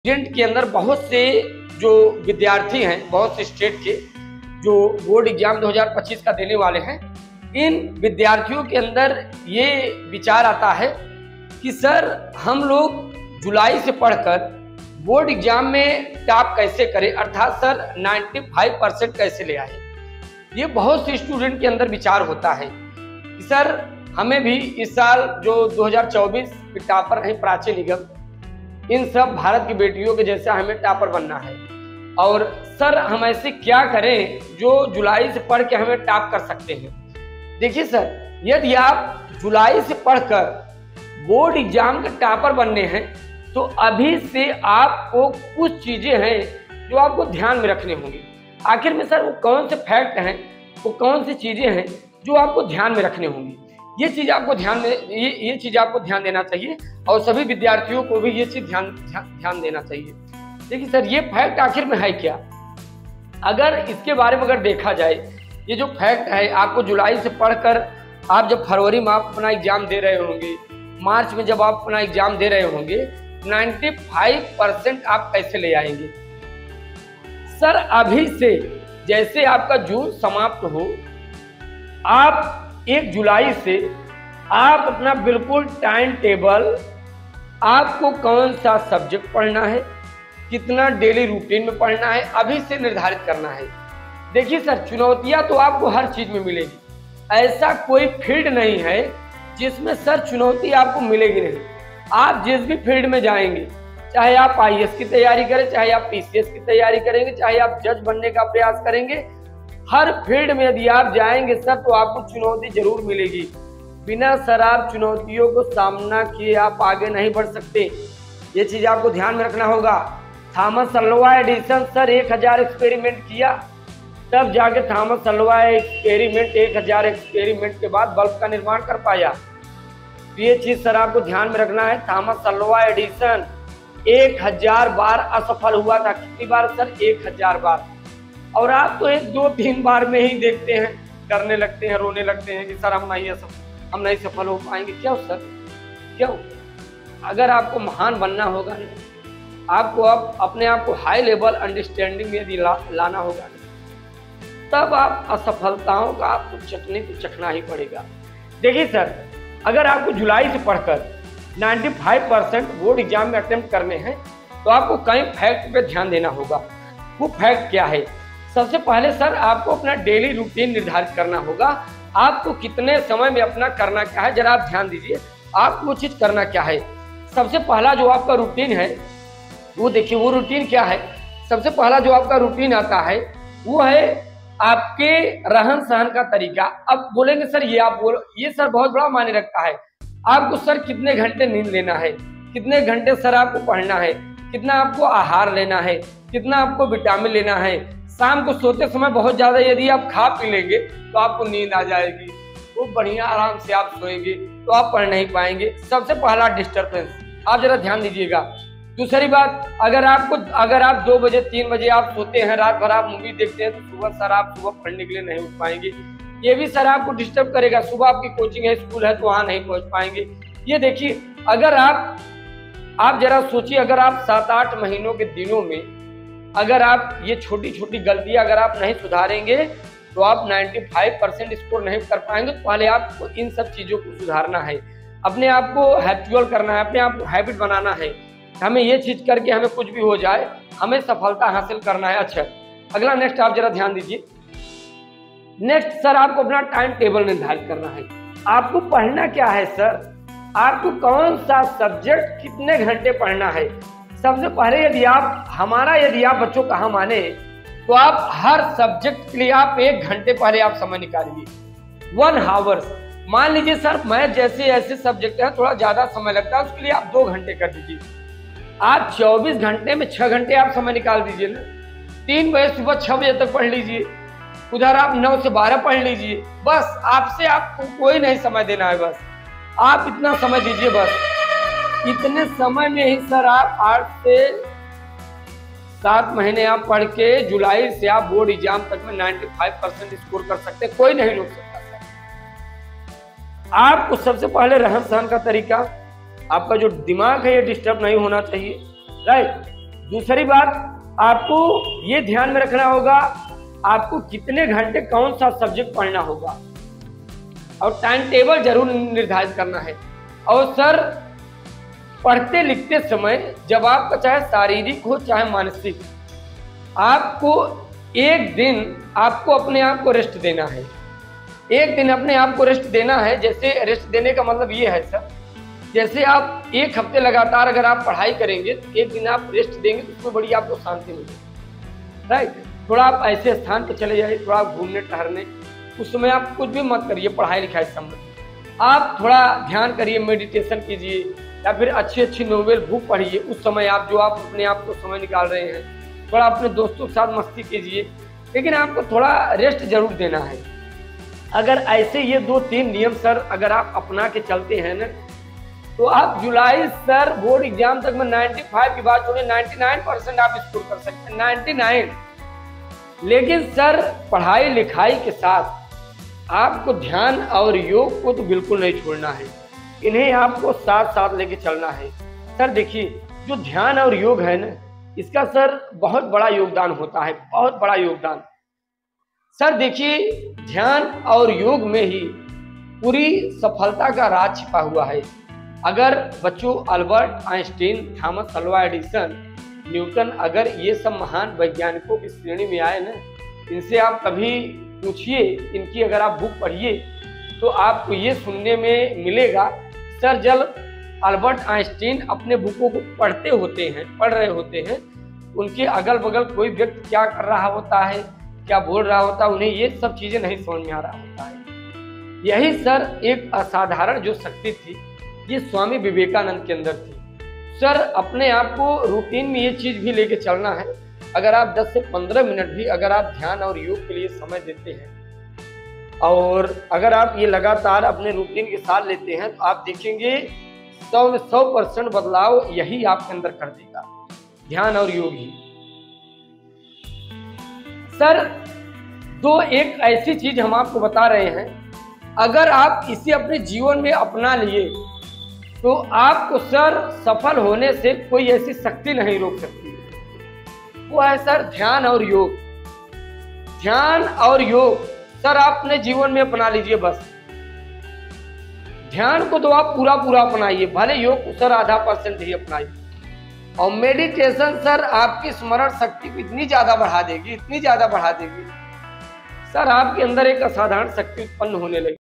Student के अंदर बहुत से जो विद्यार्थी हैं, बहुत से स्टेट के जो बोर्ड एग्जाम 2025 का देने वाले हैं, इन विद्यार्थियों के अंदर ये विचार आता है कि सर हम लोग जुलाई से पढ़कर बोर्ड एग्जाम में टॉप कैसे करें, अर्थात सर 95% कैसे ले आए। ये बहुत से स्टूडेंट के अंदर विचार होता है कि सर हमें भी इस साल जो 2024 के टॉपर हैं प्राची निगम, इन सब भारत की बेटियों के जैसा हमें टॉपर बनना है। और सर हम ऐसे क्या करें जो जुलाई से पढ़ के हमें टॉप कर सकते हैं। देखिए सर, यदि आप जुलाई से पढ़कर बोर्ड एग्जाम के टॉपर बनने हैं तो अभी से आपको कुछ चीजें हैं जो आपको ध्यान में रखने होंगी। आखिर में सर वो कौन से फैक्ट हैं, वो कौन सी चीजें हैं जो आपको ध्यान में रखने होंगी। ये चीज आपको ध्यान देना चाहिए और सभी विद्यार्थियों को भी ये चीज ध्यान देना चाहिए। देखिए सर, ये फैक्ट आखिर में है क्या। अगर इसके बारे में अगर देखा जाए, ये जो फैक्ट है, आपको जुलाई से पढ़कर आप जब फरवरी में आप अपना एग्जाम दे रहे होंगे, मार्च में जब आप अपना एग्जाम दे रहे होंगे, 95% आप कैसे ले आएंगे। सर अभी से जैसे आपका जून समाप्त हो, आप 1 जुलाई से आप अपना बिल्कुल टाइम टेबल, आपको कौन सा सब्जेक्ट पढ़ना है, कितना डेली रूटीन में पढ़ना है, अभी से निर्धारित करना है। देखिए सर, चुनौतियां तो आपको हर चीज में मिलेगी, ऐसा कोई फील्ड नहीं है जिसमें सर चुनौती आपको मिलेगी नहीं। आप जिस भी फील्ड में जाएंगे, चाहे आप IAS की तैयारी करें, चाहे आप PCS की तैयारी करेंगे, चाहे आप जज बनने का प्रयास करेंगे, हर फील्ड में यदि आप जाएंगे सर तो आपको चुनौती जरूर मिलेगी। बिना सर आप चुनौतियों को सामना किए आप आगे नहीं बढ़ सकते। ये चीज आपको ध्यान में रखना होगा। Thomas Alva Edison sir 1000 experiment किया, तब जाके थॉमस अल्वा एक्सपेरिमेंट 1000 एक्सपेरिमेंट के बाद बल्ब का निर्माण कर पाया। ये चीज सर आपको ध्यान में रखना है। थॉमस अल्वा एडिसन 1000 बार असफल हुआ था। कितनी बार सर? 1000 बार। और आप तो 1-2-3 बार में ही देखते हैं, करने लगते हैं, रोने लगते हैं कि सर हम नहीं सफल हो पाएंगे। क्यों सर, क्यों? अगर आपको महान बनना होगा, आपको अपने आप को हाई लेवल अंडरस्टैंडिंग में यदि लाना होगा, तब आप असफलताओं का आपको चटनी तो चखना ही पड़ेगा। देखिए सर, अगर आपको जुलाई से पढ़कर 95% बोर्ड एग्जाम में अटेम्प्ट करने हैं तो आपको कई फैक्ट पे ध्यान देना होगा। वो फैक्ट क्या है? सबसे पहले सर आपको अपना डेली रूटीन निर्धारित करना होगा। आपको कितने समय में अपना करना क्या है, जरा आप ध्यान दीजिए। आपको वो चीज करना क्या है। सबसे पहला जो आपका रूटीन है वो देखिए, वो रूटीन क्या है। सबसे पहला जो आपका रूटीन आता है वो है आपके रहन सहन का तरीका। अब बोलेंगे सर ये सर बहुत बड़ा मायने रखता है। आपको सर कितने घंटे नींद लेना है, कितने घंटे सर आपको पढ़ना है, कितना आपको आहार लेना है, कितना आपको विटामिन लेना है। शाम को सोते समय बहुत ज्यादा यदि आप खा पी लेंगे तो आपको नींद आ जाएगी, वो बढ़िया आराम से आप सोएंगे तो आप पढ़ नहीं पाएंगे। सबसे पहला डिस्टर्बेंस, आप जरा ध्यान दीजिएगा। दूसरी बात, अगर आप 2 बजे 3 बजे आप सोते हैं, रात भर आप मूवी देखते हैं, तो सुबह पढ़ने के लिए नहीं उठ पाएंगे। ये भी सर आपको डिस्टर्ब करेगा। सुबह आपकी कोचिंग है, स्कूल है, तो वहां नहीं पहुंच पाएंगे। ये देखिए, अगर आप जरा सोचिए, अगर आप 7-8 महीनों के दिनों में अगर आप ये छोटी छोटी गलतियां अगर आप नहीं सुधारेंगे तो आप 95% स्कोर नहीं कर पाएंगे। तो पहले आपको इन सब चीजों को सुधारना है, अपने आप को हैबिचुअल करना है, अपने आप को हैबिट बनाना है। हमें ये चीज करके हमें कुछ भी हो जाए, हमें सफलता हासिल करना है। अच्छा, अगला नेक्स्ट आप जरा ध्यान दीजिए। नेक्स्ट सर आपको अपना टाइम टेबल निर्धारित करना है। आपको पढ़ना क्या है सर, आपको कौन सा सब्जेक्ट कितने घंटे पढ़ना है। सबसे पहले यदि आप बच्चों कहा माने तो आप हर सब्जेक्ट के लिए आप 1 घंटे पहले आप समय निकालिए, 1 आवर्स। मान लीजिए सर मैं जैसे ऐसे सब्जेक्ट है थोड़ा ज्यादा समय लगता है, उसके लिए आप 2 घंटे कर दीजिए। आप 24 घंटे में 6 घंटे आप समय निकाल दीजिए ना। 3 बजे सुबह 6 बजे तक पढ़ लीजिए, उधर आप 9 से 12 पढ़ लीजिए। बस आपसे आपको कोई नहीं समय देना है, बस आप इतना समय दीजिए। बस इतने समय में ही सर आप 8 से 7 महीने आप पढ़ के जुलाई से आप बोर्ड एग्जाम तक में 95% स्कोर कर सकते हैं। कोई नहीं रोक सकता सर। आपको सबसे पहले रहन सहन का तरीका, आपका जो दिमाग है ये डिस्टर्ब नहीं होना चाहिए, राइट। दूसरी बात, आपको ये ध्यान में रखना होगा आपको कितने घंटे कौन सा सब्जेक्ट पढ़ना होगा, और टाइम टेबल जरूर निर्धारित करना है। और सर, पढ़ते लिखते समय जब आपका चाहे शारीरिक हो चाहे मानसिक, आपको एक दिन आपको अपने आप को रेस्ट देना है। एक दिन अपने आप को रेस्ट देना है। जैसे रेस्ट देने का मतलब ये है सर, जैसे आप एक हफ्ते लगातार अगर आप पढ़ाई करेंगे तो एक दिन आप रेस्ट देंगे तो उसमें बड़ी आपको शांति मिलेगी, राइट। थोड़ा आप ऐसे स्थान पर चले जाइए, थोड़ा घूमने टहलने, उस समय आप कुछ भी मत करिए पढ़ाई लिखाई संबंधित, आप थोड़ा ध्यान करिए, मेडिटेशन कीजिए, या फिर अच्छी अच्छी नोवेल बुक पढ़िए। उस समय आप जो आप अपने आप को समय निकाल रहे हैं, थोड़ा अपने दोस्तों के साथ मस्ती कीजिए, लेकिन आपको थोड़ा रेस्ट जरूर देना है। अगर ऐसे ये 2-3 नियम सर अगर आप अपना के चलते हैं ना, तो आप जुलाई सर बोर्ड एग्जाम तक में 95 की बात छोड़िए 99% आप स्कोर कर सकते हैं, 99। लेकिन सर पढ़ाई लिखाई के साथ आपको ध्यान और योग को तो बिल्कुल नहीं छोड़ना है, इन्हें आपको साथ साथ लेके चलना है। सर देखिए, जो ध्यान और योग है ना, इसका सर बहुत बड़ा योगदान होता है, बहुत बड़ा योगदान। सर देखिए, ध्यान और योग में ही पूरी सफलता का राज छिपा हुआ है। अगर बच्चों Albert Einstein, Thomas Alva Edison, Newton, अगर ये सब महान वैज्ञानिकों की श्रेणी में आए ना, इनसे आप कभी पूछिए, इनकी अगर आप बुक पढ़िए तो आपको ये सुनने में मिलेगा। सर जब अल्बर्ट आइंस्टीन अपने बुकों को पढ़ रहे होते हैं, उनके अगल बगल कोई व्यक्ति क्या कर रहा होता है, क्या बोल रहा होता है, उन्हें ये सब चीजें नहीं समझ में आ रहा होता है। यही सर एक असाधारण जो शक्ति थी, ये स्वामी विवेकानंद के अंदर थी। सर अपने आप को रूटीन में ये चीज भी लेके चलना है। अगर आप 10 से 15 मिनट भी अगर आप ध्यान और योग के लिए समय देते हैं, और अगर आप ये लगातार अपने रूटीन के साथ लेते हैं, तो आप देखेंगे 100% बदलाव यही आपके अंदर कर देगा, ध्यान और योग ही। सर एक ऐसी चीज हम आपको बता रहे हैं, अगर आप इसे अपने जीवन में अपना लिए तो आपको सर सफल होने से कोई ऐसी शक्ति नहीं रोक सकती। वो है सर ध्यान और योग। ध्यान और योग सर आप अपने जीवन में अपना लीजिए बस। ध्यान को तो आप पूरा अपनाइए, भले योग को सर 0.5% ही अपनाइए। और मेडिटेशन सर आपकी स्मरण शक्ति को इतनी ज्यादा बढ़ा देगी, इतनी ज्यादा बढ़ा देगी, सर आपके अंदर एक असाधारण शक्ति उत्पन्न होने लगी।